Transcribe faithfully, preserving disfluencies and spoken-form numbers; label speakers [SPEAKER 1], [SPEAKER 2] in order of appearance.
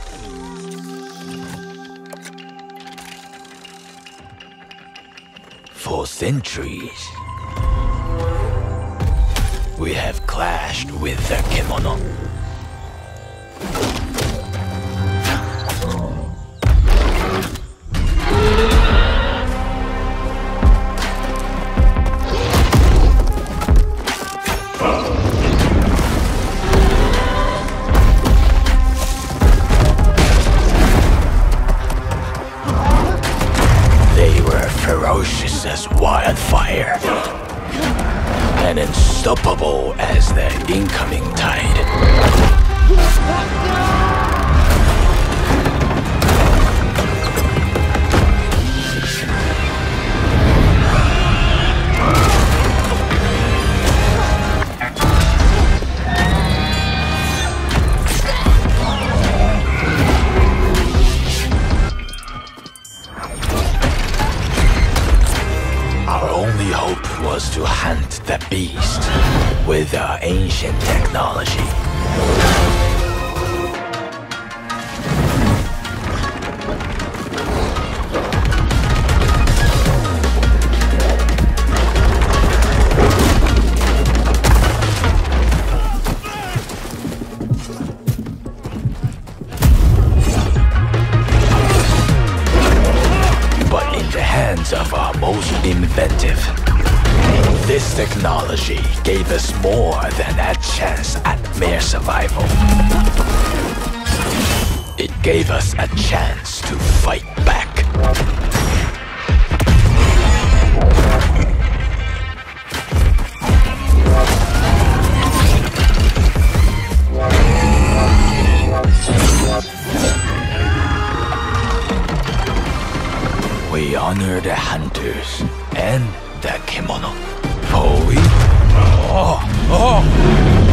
[SPEAKER 1] For centuries, we have clashed with the kimono. They were ferocious as wildfire, and unstoppable as the incoming tide. Our only hope was to hunt the beast with our ancient technology. But in the hands of our most inventive, this technology gave us more than a chance at mere survival. It gave us a chance to fight back. We honor the hunters and the kimono. For we... Oh, oh.